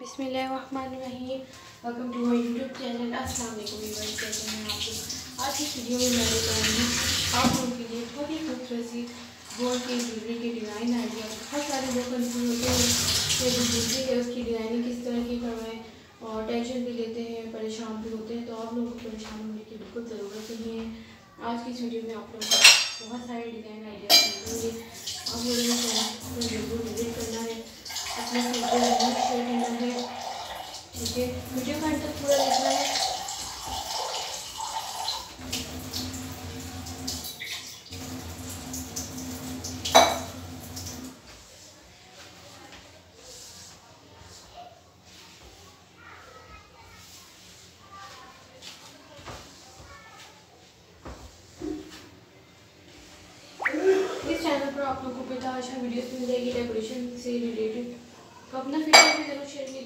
बिस्मिल्लाहिर्रहमानिर्रहीम। Welcome to my YouTube channel. अस्सलाम वालेकुम व्यूअर्स, कैसे हैं आप लोग। आज की वीडियो में मैं लेकर आई हूँ आप लोगों के लिए बहुत ही खूबसूरत सी गोल्ड की ज्वेलरी के डिज़ाइन आइडिया। बहुत सारे लोग कंफ्यूज होते हैं कि जो ज्वेलरी है उसकी डिज़ाइनिंग किस तरह की करवाएं और टेंशन भी लेते हैं, परेशान भी होते हैं। तो आप लोगों को परेशान होने की बिल्कुल ज़रूरत नहीं है। आज की इस वीडियो में आप लोगों को बहुत सारे डिज़ाइन आइडिया मिलेंगे। आप लोगों को ज़रूर विजिट करना है, अपने वीडियो ज़रूर शेयर करना है, ठीक है। वीडियो का अंत तक पूरा देखना है। इस चैनल पर आप लोगों को बेहद अच्छा वीडियोस मिल जाएगी डेकोरेशन से रिलेटेड, तो अपना फीडबैक भी जरूर शेयर